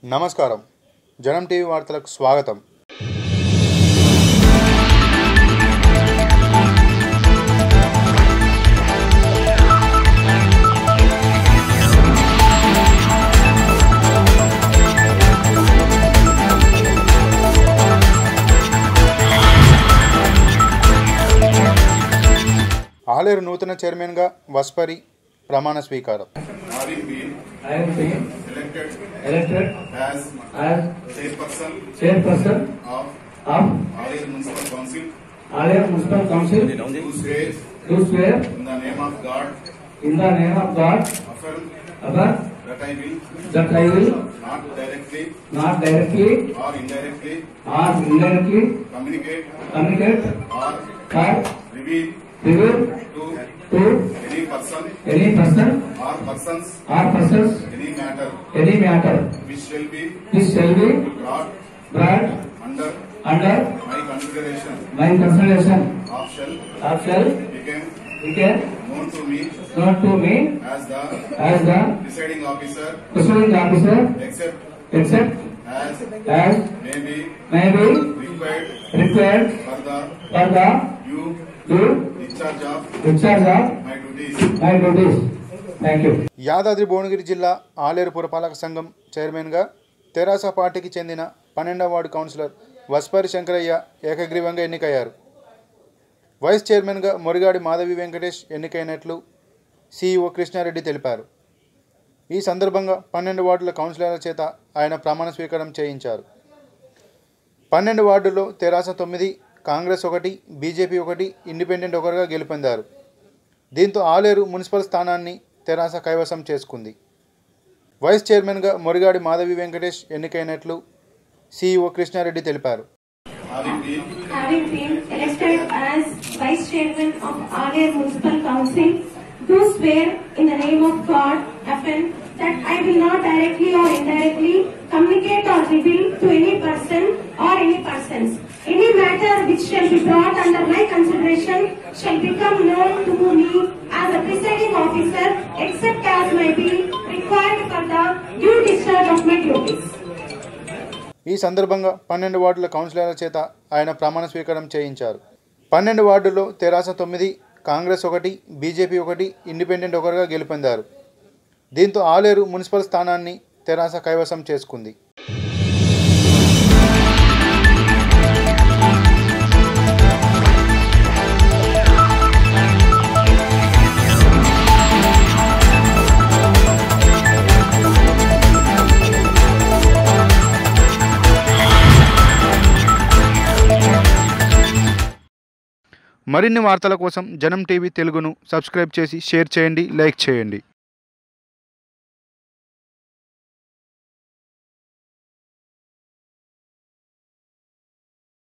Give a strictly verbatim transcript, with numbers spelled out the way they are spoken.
నమస్కారం జనం టీవీ వార్తలకు స్వాగతం। ఆలేరు నూతన చైర్మన్ గా వస్పరి ప్రమాణ స్వీకారం। I have been elected, elected as, as chairperson, chairperson of, of Aaleru Municipal Council, Aaleru Municipal Council, do swear, do swear in the name of God, in the name of God, affirm, affirm that I will, that I will not directly, not directly or indirectly, or indirectly communicate, communicate or, or reveal, reveal to, to any person, any person or persons, or persons, any matter, any matter which shall be, which shall be brought, brought under, under my consideration, my consideration of shall, of shall became, became known to me, known to me as the, as the deciding officer, deciding officer, except, except as, as may be, may be required, required for the, for the you, you discharge of, discharge of my duties, my duties. Thank you. Yadadri Bhuvanagiri జిల్లా ఆలేరు పురపాలక సంఘం chairman గా తెరాస పార్టీకి చెందిన పన్నెండవ ward councillor Vaspari Shankaraiah ఏకగ్రీవంగా ఎన్నికయ్యారు। Vice chairman గా మొరిగాడి మాధవి వెంకటేష్ ఎన్నికైనట్లు సిఇఓ కృష్ణారెడ్డి తెలిపారు। ఈ సందర్భంగా పన్నెండు వార్డుల కౌన్సిలర్ల చేత ఆయన ప్రమాణ స్వీకారం చేయించారు। పన్నెండు వార్డుల్లో తెరాస తొమ్మిది, కాంగ్రెస్ ఒకటి, బీజేపీ ఒకటి, ఇండిపెండెంట్ ఒకరుగా గెలుపొందారు। దీంతో ఆలేరు మున్సిపల్ స్థానాన్ని తెరాస కైవసం చేసుకుంది। వైస్ చైర్మన్గా మొరిగాడి మాధవి వెంకటేష్ ఎన్నికైనట్లు సిఇఓ కృష్ణారెడ్డి తెలిపారు। Having been elected as Vice Chairman of Aaleru Municipal Council, do swear in the name of God, affirm that I will not directly or indirectly communicate or reveal to any person or any persons any matter which shall be brought under my consideration shall become known to me as a presiding officer, except as may be required for the due discharge of my duties. ఈ సందర్భంగా పన్నెండు వార్డుల కౌన్సిలర్ల చేత ఆయన ప్రమాణ స్వీకారం చేయించారు। పన్నెండు వార్డుల్లో తెరాస తొమ్మిది, కాంగ్రెస్ ఒకటి, బీజేపీ ఒకటి, ఇండిపెండెంట్ ఒకరుగా గెలుపొందారు। దీంతో ఆలేరు మున్సిపల్ స్థానాన్ని తెరాస కైవసం చేసుకుంది। మరిన్ని వార్తల కోసం జనం టీవీ తెలుగును సబ్స్క్రైబ్ చేసి షేర్ చేయండి, లైక్ చేయండి।